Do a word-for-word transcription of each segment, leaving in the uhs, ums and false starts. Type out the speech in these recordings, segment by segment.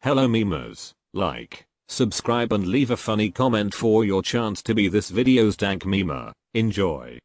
Hello memers, like, subscribe and leave a funny comment for your chance to be this video's dank memer. Enjoy.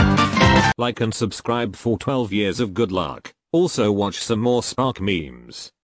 Like and subscribe for twelve years of good luck. Also watch some more Spark memes.